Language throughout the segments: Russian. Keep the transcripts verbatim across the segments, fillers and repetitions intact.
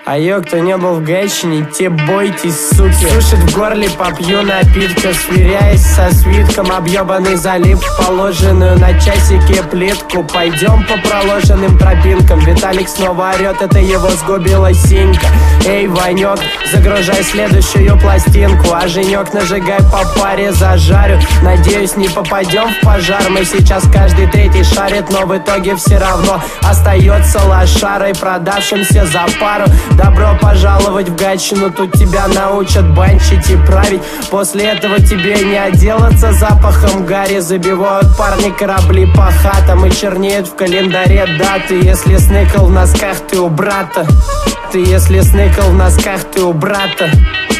А ё, кто не был в Гатчине, те бойтесь, суки. Сушит в горле, попью напитка, сверяясь со свитком. Объебанный залип в положенную на часике плитку. Пойдем по проложенным тропинкам. Виталик снова орет, это его сгубила синька. Эй, Ванек, загружай следующую пластинку. А Женек, нажигай по паре, зажарю. Надеюсь, не попадем в пожар. Мы сейчас каждый третий шарит, но в итоге все равно остается лошарой, продавшимся за пару. Добро пожаловать в Гатчину, тут тебя научат банчить и править. После этого тебе не отделаться запахом гари. Забивают парни корабли по хатам и чернеют в календаре даты. Если сныкал в носках, ты у брата. Ты если сныкал в носках, ты у брата.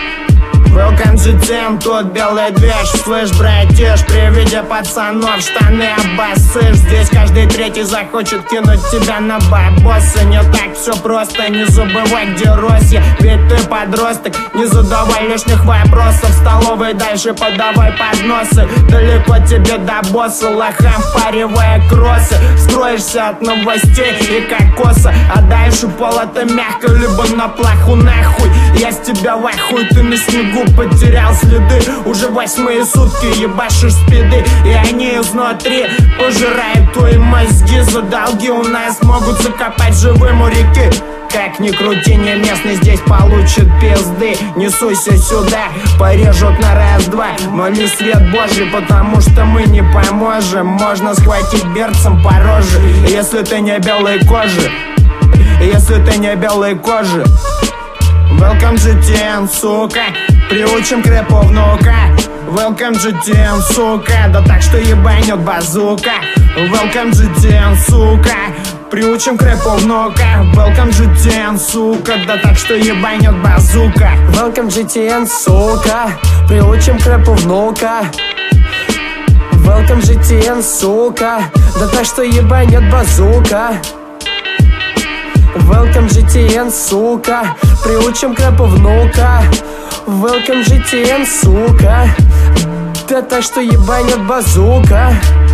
Welcome джи ти эм, тут белый движ. Слышь, братиш, при виде пацанов штаны обоссышь. Здесь каждый третий захочет кинуть тебя на бабосы. Не так все просто, не забывай, где рос я. Ведь ты подросток, не задавай лишних вопросов. В столовой дальше подавай подносы. Далеко тебе до босса, лохам впаривая кроссы. Скроешься от новостей и кокоса. А дальше пол это мягко, либо на плаху нахуй. Я с тебя в ахуй, ты на снегу потерял следы. Уже восьмые сутки ебашишь спиды, и они изнутри пожирают твои мозги. За долги у нас могут закопать живым у реки. Как ни крути, не местный здесь получит пизды. Не суйся сюда, порежут на раз-два. Моли свет Божий, потому что мы не поможем. Можно схватить берцем по роже, если ты не белой кожи. Если ты не белой кожи. Welcome джи ти эм, сука, приучим к рэпу внука. Welcome джи ти эм, сука, да так что ебанет базука. Welcome джи ти эм, сука, приучим к рэпу внука. Welcome джи ти эм, сука, да так что ебанет базука. Welcome джи ти эм, сука, приучим к рэпу внука. Welcome джи ти эм, сука, да так что ебанет базука. Welcome джи ти эм, сука, приучим к рэпу внука. Welcome джи ти эм, сука, да так что ебанет базука.